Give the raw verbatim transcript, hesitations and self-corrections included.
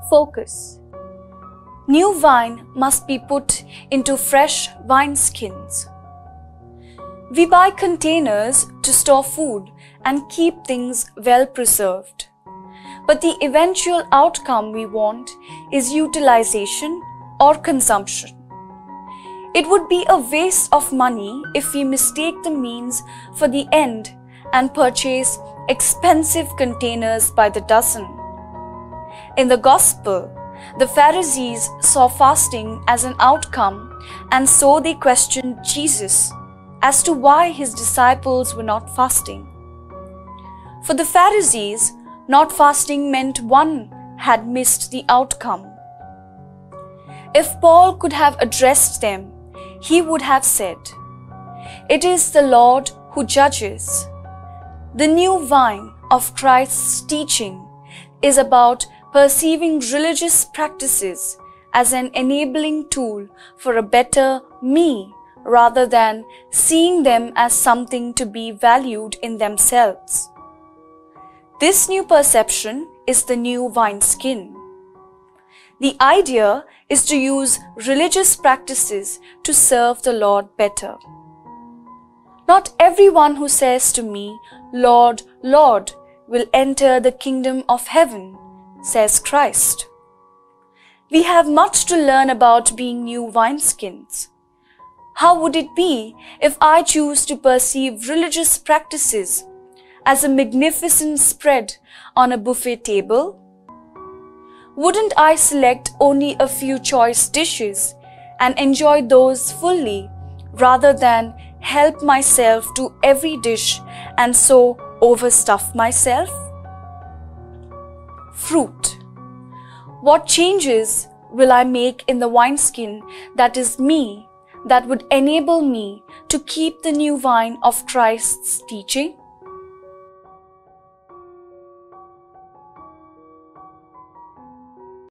Focus. New wine must be put into fresh wineskins. We buy containers to store food and keep things well preserved. But the eventual outcome we want is utilization or consumption. It would be a waste of money if we mistake the means for the end and purchase expensive containers by the dozen. In the Gospel, the Pharisees saw fasting as an outcome, and so they questioned Jesus as to why his disciples were not fasting. For the Pharisees, not fasting meant one had missed the outcome. If Paul could have addressed them, he would have said, "It is the Lord who judges." The new wine of Christ's teaching is about perceiving religious practices as an enabling tool for a better me, rather than seeing them as something to be valued in themselves. This new perception is the new wineskin. The idea is to use religious practices to serve the Lord better. Not everyone who says to me, "Lord, Lord," will enter the kingdom of heaven, says Christ. We have much to learn about being new wineskins. How would it be if I choose to perceive religious practices as a magnificent spread on a buffet table? Wouldn't I select only a few choice dishes and enjoy those fully, rather than help myself to every dish and so overstuff myself? Fruit. What changes will I make in the wineskin that is me, that would enable me to keep the new wine of Christ's teaching?